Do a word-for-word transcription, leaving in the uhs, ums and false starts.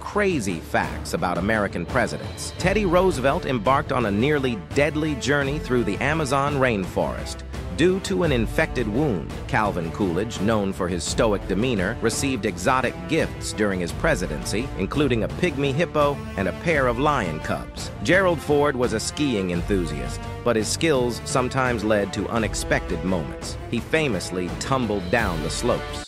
crazy facts about American presidents. Teddy Roosevelt embarked on a nearly deadly journey through the Amazon rainforest. Due to an infected wound, Calvin Coolidge, known for his stoic demeanor, received exotic gifts during his presidency, including a pygmy hippo and a pair of lion cubs. Gerald Ford was a skiing enthusiast, but his skills sometimes led to unexpected moments. He famously tumbled down the slopes.